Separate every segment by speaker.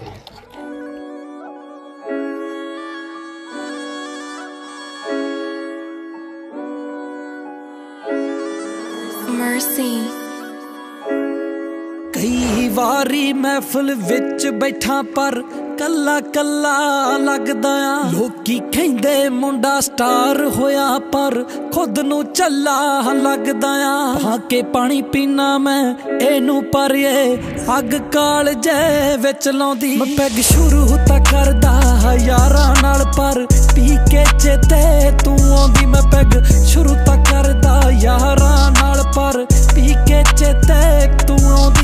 Speaker 1: Mercy।
Speaker 2: कई वारी महफिल विच बैठा पर कला कला लगदा आ। लोकी कहंदे मुंडा स्टार होया पर खुद नू चला लगदा आ। भाके पानी पीना मैं एनू पर ये अग काल जे विच लाउंदी। मैं पैग शुरू तां करदा यारां नाल पर पी के चेते तू आउंदी। मैं पैग शुरू तां करदा यारां नाल पर पी के चेते तू आउंदी।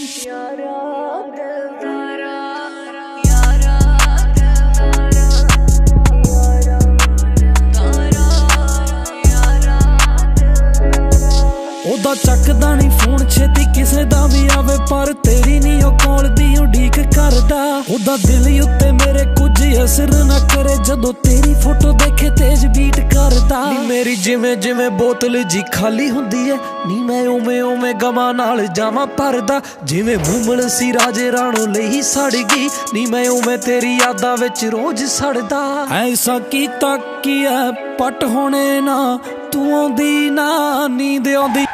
Speaker 2: ओदा चकदा नहीं फोन छेती किसे दा भी आवे पर तेरी नहीं ओ कॉल दी उड़ीक करदा। ओदा दिल उत्ते मेरे कुछ असर ना करे जदों तेरी फोटो देखे तेज बीट करदा। नी मेरी जिवें जिवें बोतल जी खाली हुंदी है नी मैं उवें उवें गमां नाल जावां भरदा। जिवें मूमल सी राजे राणो लई सड़ गई नी मैं उवें तेरी यादां विच रोज सड़दा। ऐसा कीता की है पट होने ना तू आउंदी ना नींद आउंदी।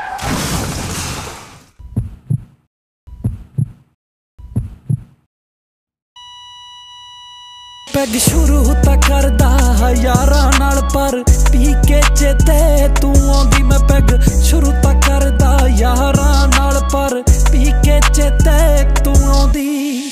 Speaker 2: पैग शुरू तां करदा यारां नाल पर पी के चेते तू आउंदी। मैं पैग शुरू तां करदा यारां नाल पर पी के चेते तू आउंदी।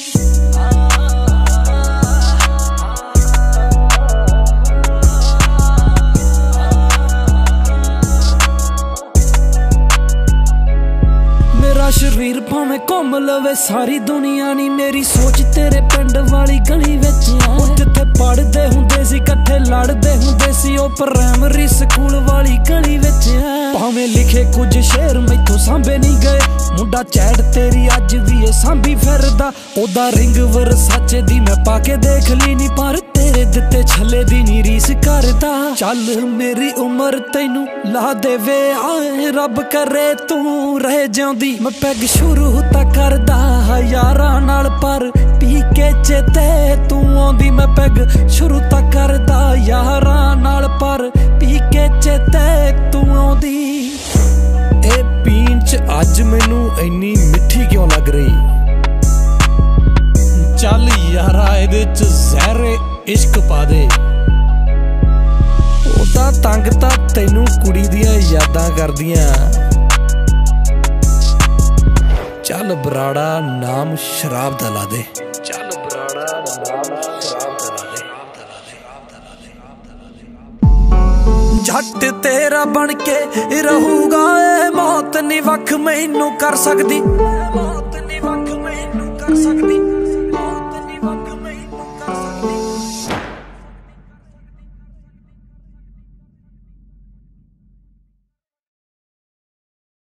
Speaker 2: मेरा शरीर भावें घुम लवे सारी दुनिया नी मेरी सोच तेरे पिंड वाली गली विच आ। जिथे पढ़दे हुंदे सी कट्ठे लड़दे हुंदे सी ओ प्राइमरी स्कूल वाली गली विच आ। भावें लिखे कुछ शेर मैथों सांभे नहीं गए मुंडा चैट तेरी अज भी ए सांभी फिरदा। ओदा रिंग वरसाचे दी मैं पाके देख ली नी पर तेरे दिते छले दी नी रीस करदा। चल मेरी उम्र तैनू ला देवे आए रब करे तू रह जांदी। मैं पैग शुरू तां करदा यारां नाल पर पी के चेते तू आउंदी। मैं पैग शुरू तां करदा यारां नाल पर पी के चेते तू आउंदी। ए पीन च अज मैनू इन्नी मिठी क्यों लग रही। चल यारा इहदे च जहरे इश्क पा दे। ओदा तंग तां तैनू कुड़ी दियां यादां करदियां। चल बराड़ा नाम शराब दा ला दे। चल बराड़ा नाम शराब दा ला दे। झट तेरा बन के रहूगा ए मौत नी वख मैनू कर सकदी। मौत नी वख मैनू कर सकदी।